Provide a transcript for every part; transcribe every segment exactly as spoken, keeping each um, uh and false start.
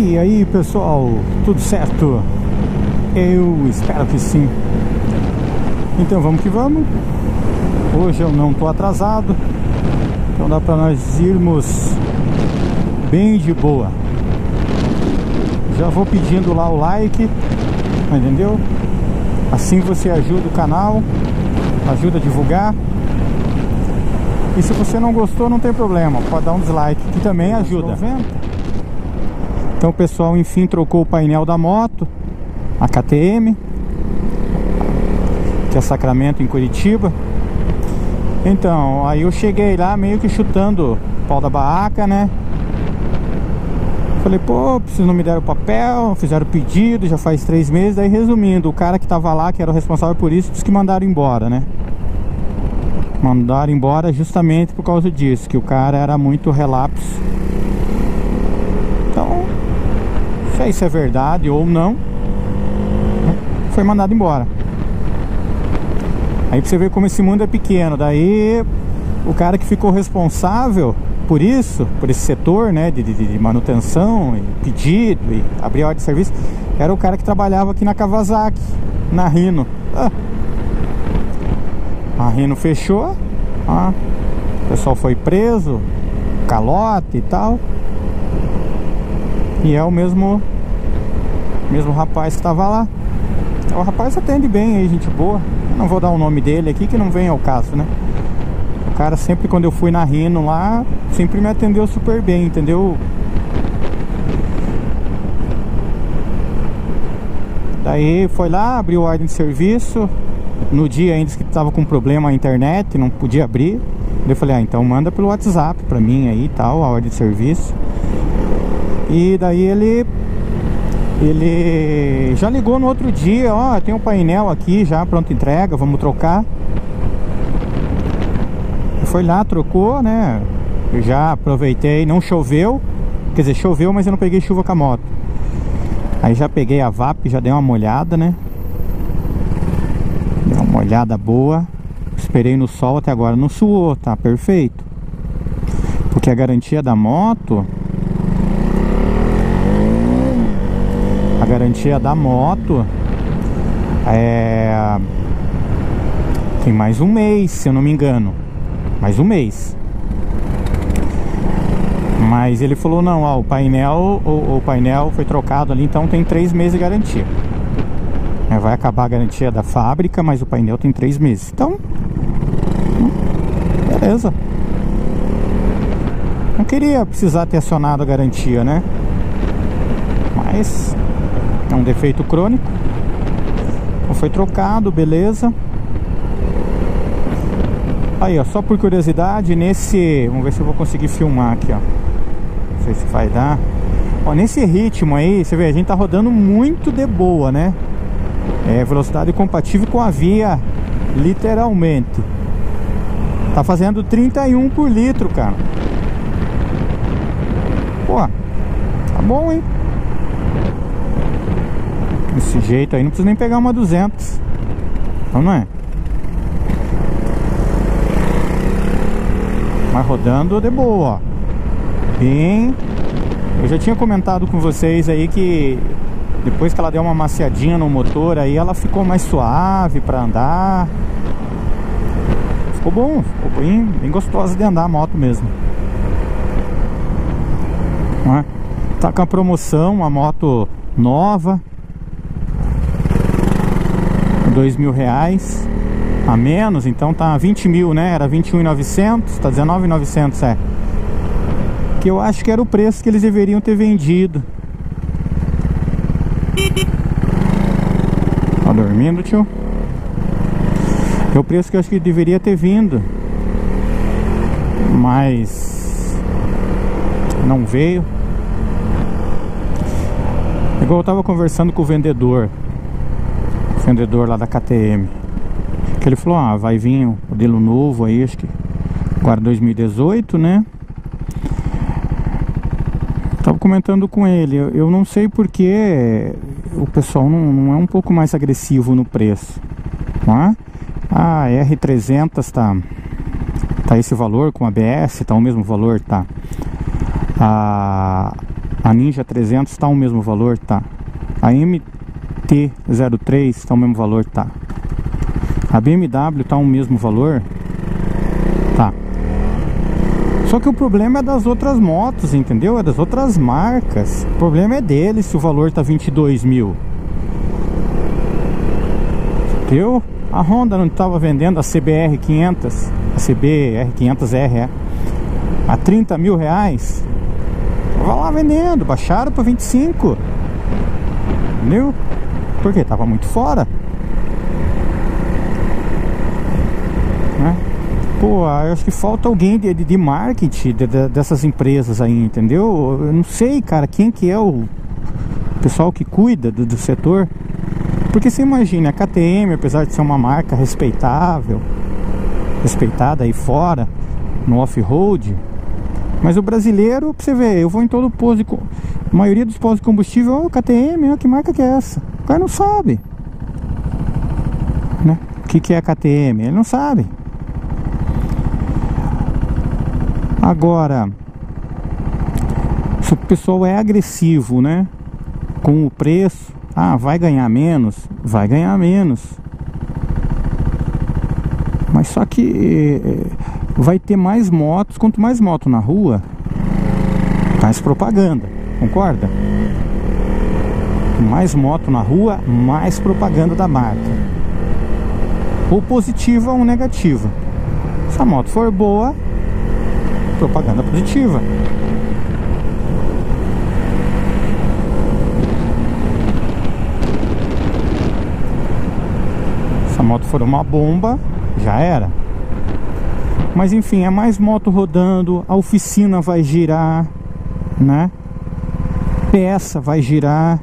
E aí pessoal, tudo certo? Eu espero que sim. Então vamos que vamos. Hoje eu não tô atrasado, então dá pra nós irmos bem de boa. Já vou pedindo lá o like, entendeu? Assim você ajuda o canal, ajuda a divulgar. E se você não gostou, não tem problema, pode dar um dislike, que também ajuda. Então o pessoal enfim trocou o painel da moto, a K T M, que é Sacramento, em Curitiba. Então, aí eu cheguei lá meio que chutando o pau da barraca, né? Falei, pô, vocês não me deram papel, fizeram pedido, já faz três meses. Aí resumindo, o cara que tava lá, que era o responsável por isso, disse que mandaram embora, né? Mandaram embora justamente por causa disso, que o cara era muito relapso. Então, não sei se é verdade ou não, foi mandado embora. Aí pra você ver como esse mundo é pequeno. Daí o cara que ficou responsável por isso, por esse setor, né, de, de, de manutenção e pedido e abrir ordem de serviço, era o cara que trabalhava aqui na Kawasaki, na Rino. ah. A Rino fechou, ah. O pessoal foi preso, calote e tal. E é o mesmo mesmo rapaz que estava lá. O rapaz atende bem aí, gente boa. Não vou dar o nome dele aqui, que não vem ao caso, né? O cara sempre, quando eu fui na Rino lá, sempre me atendeu super bem, entendeu? Daí foi lá, abriu ordem de serviço. No dia ainda que tava com problema a internet, não podia abrir. Daí eu falei, ah, então manda pelo WhatsApp pra mim aí e tal, a ordem de serviço. E daí ele Ele já ligou no outro dia, ó, tem um painel aqui já, pronto, entrega, vamos trocar. Foi lá, trocou, né? Eu já aproveitei, não choveu. Quer dizer, choveu, mas eu não peguei chuva com a moto. Aí já peguei a V A P, já dei uma molhada, né? Dei uma molhada boa. Esperei no sol até agora, não suou, tá perfeito. Porque a garantia da moto... A garantia da moto é... tem mais um mês, se eu não me engano. Mais um mês. Mas ele falou, não, ó, o painel o, o painel foi trocado ali, então tem três meses de garantia. É, vai acabar a garantia da fábrica, mas o painel tem três meses. Então, beleza. Não queria precisar ter acionado a garantia, né? Mas é um defeito crônico. Então foi trocado, beleza. Aí, ó, só por curiosidade, nesse... Vamos ver se eu vou conseguir filmar aqui, ó. Não sei se vai dar. Ó, nesse ritmo aí, você vê, a gente tá rodando muito de boa, né? É velocidade compatível com a via, literalmente. Tá fazendo trinta e um por litro, cara. Pô, tá bom, hein? Desse jeito aí não precisa nem pegar uma duzentos. Então não é? Mas rodando de boa, ó. Bem... Eu já tinha comentado com vocês aí que depois que ela deu uma maciadinha no motor aí, ela ficou mais suave pra andar. Ficou bom, ficou bem, bem gostosa de andar a moto mesmo. Não é? Tá com a promoção, a moto nova, dois mil reais a menos, então tá vinte mil, né? Era vinte e um mil e novecentos, tá dezenove mil e novecentos, é. Que eu acho que era o preço que eles deveriam ter vendido. Tá dormindo, tio? É o preço que eu acho que deveria ter vindo, mas não veio. Igual eu tava conversando com o vendedor, o vendedor lá da K T M, que ele falou, ah, vai vir um modelo novo aí, acho que agora dois mil e dezoito, né? Tava comentando com ele, eu, eu não sei porque o pessoal não, não é um pouco mais agressivo no preço, não é? A R trezentos tá, tá esse valor com a A B S, tá o mesmo valor, tá? A, A Ninja trezentos está o mesmo valor, tá? A M T zero três está o mesmo valor, tá? A B M W está o mesmo valor, tá? Só que o problema é das outras motos, entendeu? É das outras marcas. O problema é deles se o valor tá vinte e dois mil. Entendeu? A Honda não estava vendendo a C B R quinhentos, a C B R quinhentos R, é, a trinta mil reais. Vai lá vendendo, baixaram para vinte e cinco. Entendeu? Porque tava muito fora, né? Pô, eu acho que falta alguém de, de, de marketing de, de, dessas empresas aí, entendeu? Eu não sei, cara, quem que é o pessoal que cuida do, do setor. Porque você imagina, a K T M, apesar de ser uma marca respeitável, respeitada aí fora, no off-road, mas o brasileiro, pra você ver, eu vou em todo posto de, a maioria dos postos de combustível, oh, K T M, oh, que marca que é essa? O cara não sabe, né? O que que é a K T M? Ele não sabe. Agora, se o pessoal é agressivo, né, com o preço, ah, vai ganhar menos? Vai ganhar menos. Mas só que é, vai ter mais motos. Quanto mais moto na rua, mais propaganda. Concorda? Mais moto na rua, mais propaganda da marca. Ou positiva ou negativa. Se a moto for boa, propaganda positiva. Se a moto for uma bomba, já era. Mas enfim, é mais moto rodando, a oficina vai girar, né? Peça vai girar.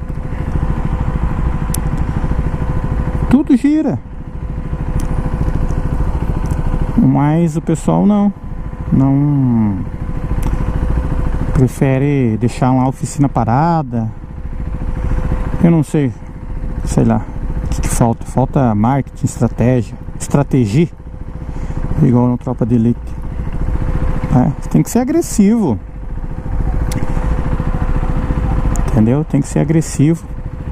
Tudo gira. Mas o pessoal não. Não prefere deixar uma oficina parada. Eu não sei, sei lá o que, que falta. Falta marketing, estratégia, estratégia, igual no Tropa de Elite. É, tem que ser agressivo, entendeu? Tem que ser agressivo.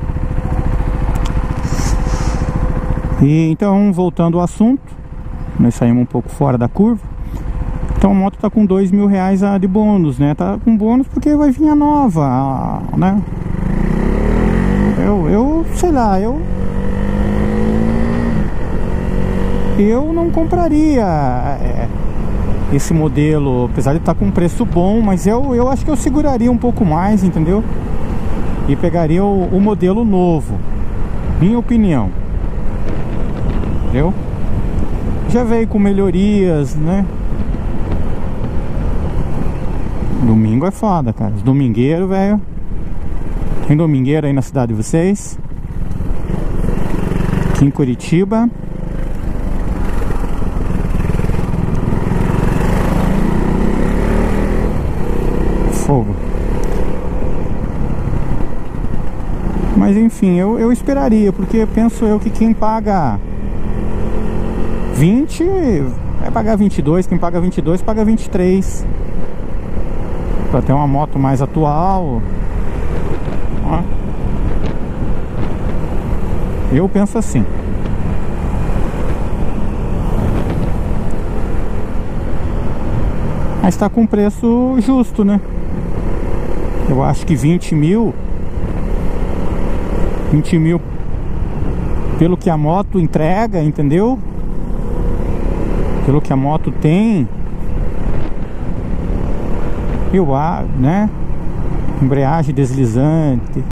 E então, voltando ao assunto, nós saímos um pouco fora da curva. Então a moto tá com dois mil reais de bônus, né? Tá com bônus porque vai vir a nova, né? Eu, eu sei lá, eu Eu não compraria é, esse modelo, apesar de estar com um preço bom, mas eu, eu acho que eu seguraria um pouco mais, entendeu? E pegaria o, o modelo novo, minha opinião, entendeu? Já veio com melhorias, né? Domingo é foda, cara. Os domingueiros, velho. Tem domingueiro aí na cidade de vocês? Aqui em Curitiba. Fogo. Mas enfim, eu, eu esperaria, porque penso eu que quem paga vinte vai pagar vinte e dois, quem paga vinte e dois paga vinte e três. Pra ter uma moto mais atual. Ó. Eu penso assim. Mas tá com preço justo, né? Eu acho que vinte mil vinte mil pelo que a moto entrega, entendeu? Pelo que a moto tem. Eu acho, né? Embreagem deslizante,